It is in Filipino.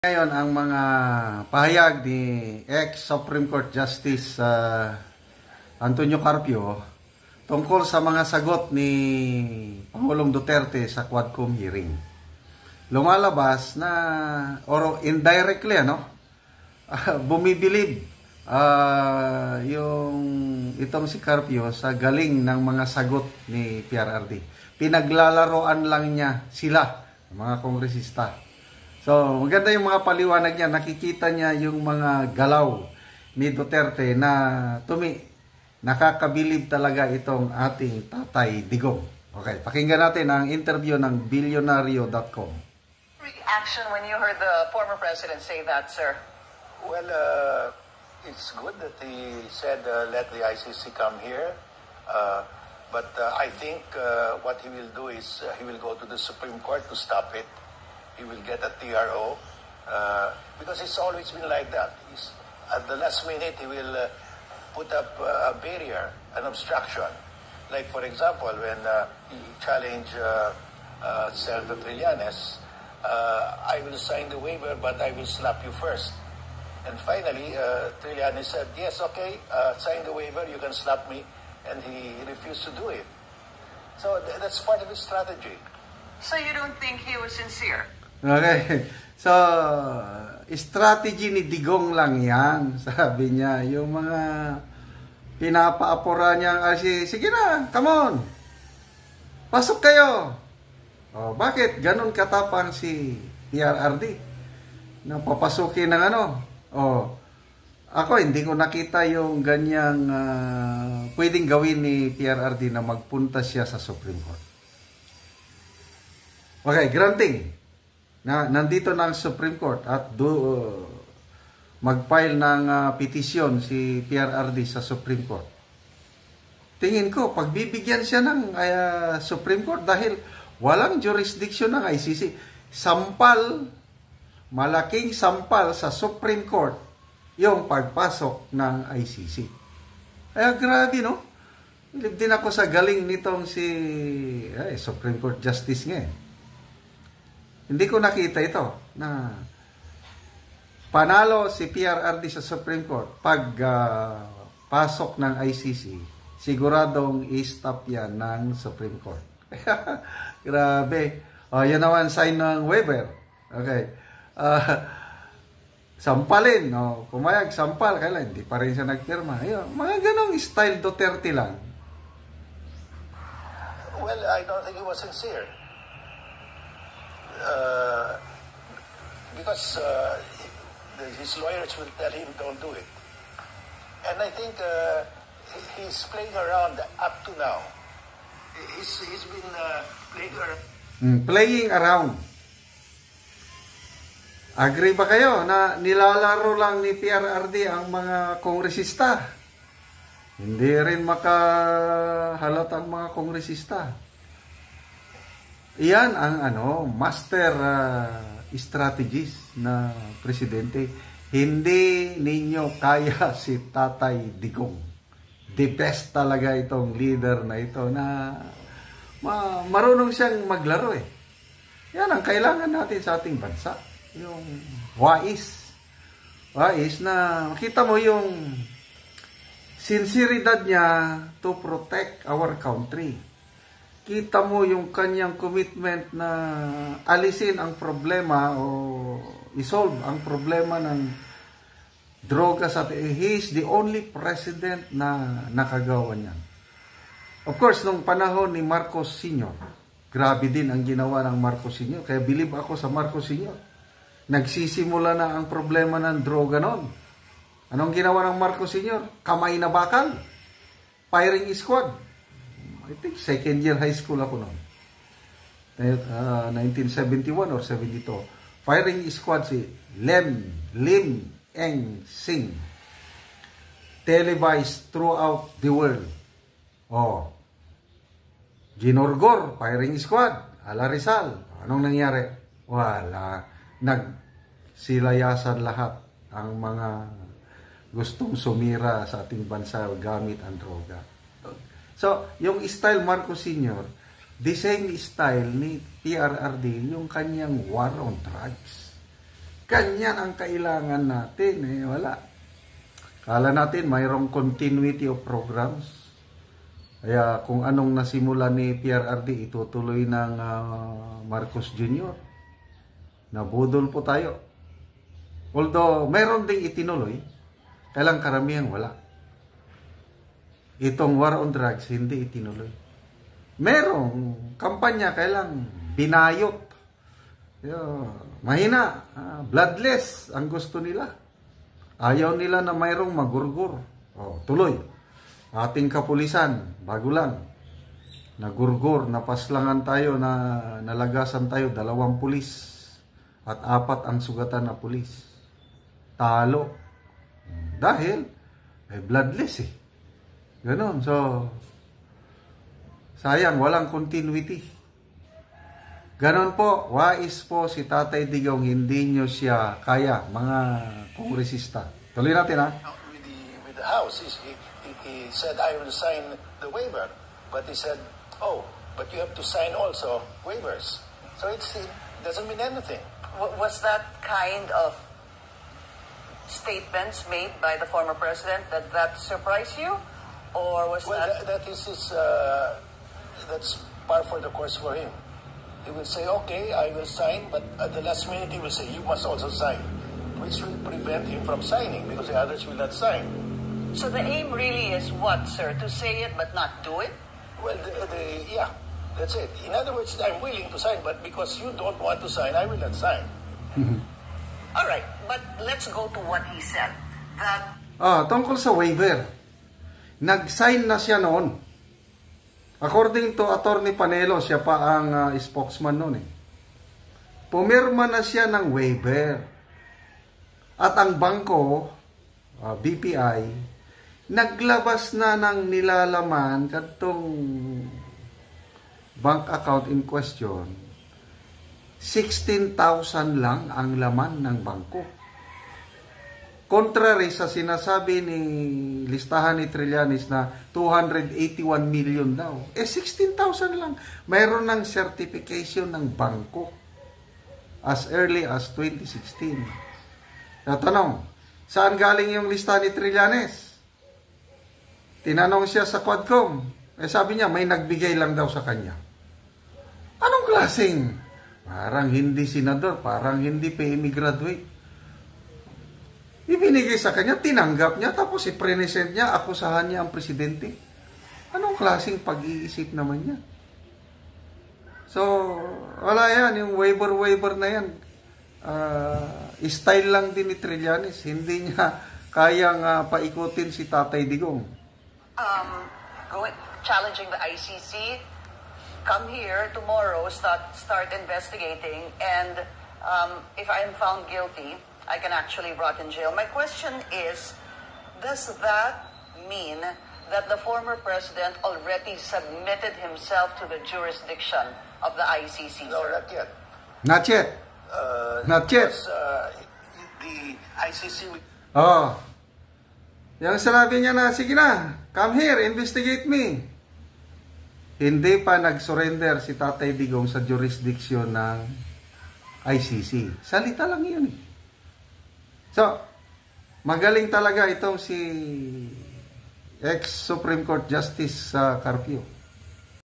Ngayon ang mga pahayag ni ex-Supreme Court Justice Antonio Carpio tungkol sa mga sagot ni Pangulong Duterte sa Quadcom hearing. Lumalabas na, or indirectly, bumibilib yung itong si Carpio sa galing ng mga sagot ni PRRD. Pinaglalaroan lang niya sila, mga kongresista. So, maganda yung mga paliwanag niya. Nakikita niya yung mga galaw ni Duterte na nakakabilib talaga itong ating Tatay Digong. Okay, pakinggan natin ang interview ng Billionario.com. Reaction when you heard the former president say that, sir? Well, it's good that he said let the ICC come here. But I think what he will do is he will go to the Supreme Court to stop it. He will get a TRO because it's always been like that. At the last minute, he will put up a barrier, an obstruction. Like, for example, when he challenged Senator Trillanes, I will sign the waiver, but I will slap you first. And finally, Trillanes said, yes, okay, sign the waiver, you can slap me. And he refused to do it. So that's part of his strategy. So you don't think he was sincere? Okay. So, strategy ni Digong lang yan. Sabi niya, yung mga pinapaapura niya, sige na, come on. Pasok kayo. Oh, bakit? Ganon katapang si PRRD. Na papasukin ng Oh, ako hindi ko nakita yung ganyang pwedeng gawin ni PRRD na magpunta siya sa Supreme Court. Okay, granting na nandito na ang Supreme Court at mag-file ng petisyon si PRRD sa Supreme Court. Tingin ko, pagbibigyan siya ng Supreme Court dahil walang jurisdiction ng ICC. Sampal, malaking sampal sa Supreme Court yung pagpasok ng ICC. Kaya grabe, no? Bilib din ako sa galing nitong si Supreme Court Justice ngayon. Hindi ko nakita ito na panalo si PRRD sa Supreme Court pag pasok ng ICC, siguradong i-stop yan ng Supreme Court. Grabe. Yan naman sign ng waiver. Okay. Sampalin. Kumayag, sampal. Kailan? Hindi pa rin siya nagpirma. Ayun, mga ganong style Duterte lang. Well, I don't think he was sincere. Because his lawyers will tell him don't do it. And I think he's playing around up to now. He's been playing around. Playing around. Agree ba kayo na nilalaro lang ni PRRD ang mga kongresista? Hindi rin makahalata ang mga kongresista. Iyan ang master strategist na presidente. Hindi ninyo kaya si Tatay Digong. The best talaga itong leader na ito na marunong siyang maglaro eh. Yan ang kailangan natin sa ating bansa. Yung wais. Wais na makita mo yung sinseridad niya to protect our country. Kita mo yung kanyang commitment na alisin ang problema o isolve ang problema ng droga sa atin. He is the only president na nakagawa niyan. Of course, nung panahon ni Marcos Sr., grabe din ang ginawa ng Marcos Sr. Kaya believe ako sa Marcos Sr. Nagsisimula na ang problema ng droga noon. Anong ginawa ng Marcos Sr.? Kamay na bakal. Firing squad. I think second year high school ako noon. 1971 or 72. Firing squad si Lim Eng Sing. Televised throughout the world. Ginorgor, firing squad. Ala Rizal. Anong nangyari? Wala. Nagsilayasan lahat ang mga gustong sumira sa ating bansa gamit ang droga. So, yung style Marcos Sr., the same style ni PRRD, yung kanyang war on drugs. Ganyan ang kailangan natin. Wala. Kala natin mayroong continuity of programs. Kaya kung anong nasimula ni PRRD, itutuloy ng Marcos Jr. Nabudol po tayo. Although, meron ding itinuloy, kailang karamihan wala. Itong war on drugs, hindi itinuloy. Merong kampanya, kailang binayot. Mahina, bloodless ang gusto nila. Ayaw nila na mayroong magurgur. Tuloy. Ating kapulisan, bago lang. Nagurgur, napaslangan tayo, nalagasan tayo, 2 pulis. At 4 ang sugatan na pulis. Talo. Dahil, bloodless Ganon. So, sayang, walang continuity. Ganon po, wais po si Tatay Digong, hindi nyo siya kaya, mga kongresista. Tuloy natin, ha? With the House, he said, I will sign the waiver. But he said, oh, but you have to sign also waivers. So it doesn't mean anything. Was that kind of statements made by the former president that surprised you? Or was that is his, that's par for the course for him. He will say, okay, I will sign, but at the last minute he will say, you must also sign, which will prevent him from signing because the others will not sign. So the aim really is what, sir? To say it but not do it? Well, yeah, that's it. In other words, I'm willing to sign, but because you don't want to sign, I will not sign. All right, but let's go to what he said. Tungkol sa waiver. Nag-sign na siya noon. According to Attorney Panelo, siya pa ang spokesman noon. Pumirma na siya ng waiver. At ang bangko, BPI, naglabas na ng nilalaman katong bank account in question. 16,000 lang ang laman ng bangko. Contrary sa sinasabi ni listahan ni Trillanes na 281 million daw. 16,000 lang. Mayroon ng certification ng bangko as early as 2016. Natanong, saan galing yung listahan ni Trillanes? Tinanong siya sa Quadcom. Sabi niya, may nagbigay lang daw sa kanya. Anong klaseng? Parang hindi senador, parang hindi PME graduate. Ibinigay sa kanya, tinanggap niya, tapos i-present niya, akusahan niya ang presidente. Anong klaseng pag-iisip naman niya? So, wala yan, yung waiver na yan. Style lang din ni Trillanes. Hindi niya kayang paikutin si Tatay Digong. Challenging the ICC, come here tomorrow, start investigating, and if I am found guilty, I can actually rot in jail. My question is, does that mean that the former president already submitted himself to the jurisdiction of the ICC? No, not yet. Not yet. Not yet. Because, the ICC... Yung sinabi niya na, sige na, come here, investigate me. Hindi pa nag-surrender si Tatay Digong sa jurisdiction ng ICC. Salita lang yun So, magaling talaga itong si ex-Supreme Court Justice Carpio.